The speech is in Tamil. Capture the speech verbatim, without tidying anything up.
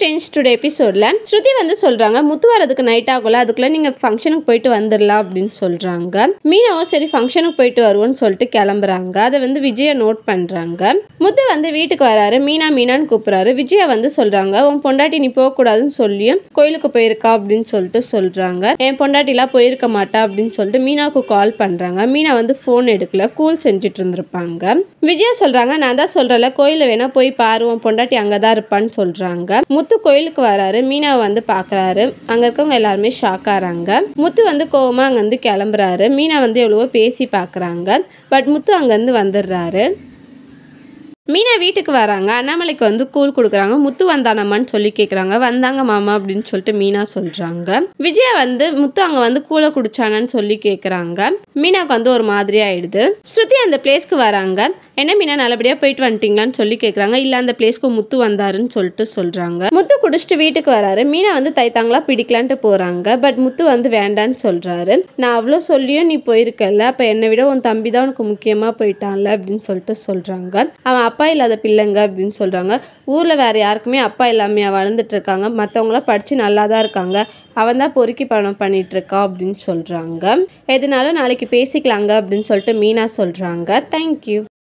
ஸ்ட்ரேஞ்ச் டுடே எபிசோட்ல ஸ்ருதி வந்து சொல்றாங்க முத்து வரதுக்கு நைட் ஆகல, அதுக்குள்ள நீங்க ஃபங்க்ஷனுக்கு போயிட்டு வந்துடலாம் அப்படின்னு சொல்றாங்க. மீனாவும் சரி ஃபங்க்ஷனுக்கு போயிட்டு வருவோம்னு சொல்லிட்டு கிளம்புறாங்க. அதை வந்து விஜயா நோட் பண்றாங்க. முத்து வந்து வீட்டுக்கு வராரு. மீனா மீனான்னு கூப்பிடுறாரு. விஜயா வந்து சொல்றாங்க உன் பொண்டாட்டி நீ போக கூடாதுன்னு சொல்லியும் கோயிலுக்கு போயிருக்கா அப்படின்னு சொல்லிட்டு சொல்றாங்க. என் பொண்டாட்டிலாம் போயிருக்க மாட்டா அப்படின்னு சொல்லிட்டு மீனாவுக்கு கால் பண்றாங்க. மீனா வந்து போன் எடுக்கல, கூல் செஞ்சுட்டு இருந்திருப்பாங்க. விஜயா சொல்றாங்க நான் தான் சொல்றல கோயில வேணா போய் பாரு, உன் பொண்டாட்டி அங்கதான் இருப்பான்னு சொல்றாங்க. முத்து கோயிலுக்கு வராரு. மீனாவை வந்து பாக்குறாரு. அங்க இருக்கவங்க எல்லாருமே ஷாக் ஆறாங்க. முத்து வந்து கோவமா அங்க இருந்து கிளம்புறாரு. மீனா வந்து எவ்வளவோ பேசி பாக்குறாங்க. பட் முத்து அங்க இருந்து வந்துடுறாரு. மீனா வீட்டுக்கு வராங்க. அண்ணாமலைக்கு வந்து கூழ் கொடுக்குறாங்க. முத்து வந்தானம்மான்னு சொல்லி கேட்குறாங்க. வந்தாங்க மாமா அப்படின்னு சொல்லிட்டு மீனா சொல்றாங்க. விஜயா வந்து முத்து அங்க வந்து கூழ குடிச்சானு சொல்லி கேட்குறாங்க. மீனாக்கு வந்து ஒரு மாதிரி ஆயிடுது. ஸ்ருதி அந்த பிளேஸ்க்கு வராங்க. என்ன மீனா நல்லபடியா போயிட்டு வந்துட்டீங்களான்னு சொல்லி கேட்குறாங்க. இல்ல அந்த பிளேஸ்க்கு முத்து வந்தாருன்னு சொல்லிட்டு சொல்றாங்க. முத்து குடிச்சிட்டு வீட்டுக்கு வராரு. மீனா வந்து தைத்தாங்களா பிடிக்கலான்ட்டு போறாங்க. பட் முத்து வந்து வேண்டான்னு சொல்றாரு. நான் அவ்வளோ சொல்லியும் நீ போயிருக்கல, அப்ப என்னை விட உன் தம்பி தான் உனக்கு முக்கியமா போயிட்டான்ல அப்படின்னு சொல்லிட்டு சொல்றாங்க. அவன் அப்பா இல்லாத பிள்ளைங்க அப்படின்னு சொல்றாங்க. ஊர்ல வேற யாருக்குமே அப்பா இல்லாமையா வளர்ந்துட்டு இருக்காங்க, மற்றவங்களாம் படிச்சு நல்லா தான் இருக்காங்க, அவன் தான் பொறுக்கி பணம் பண்ணிட்டு இருக்கான் அப்படின்னு சொல்றாங்க. எதுனாலும் நாளைக்கு பேசிக்கலாங்க அப்படின்னு சொல்லிட்டு மீனா சொல்றாங்க. தேங்க்யூ.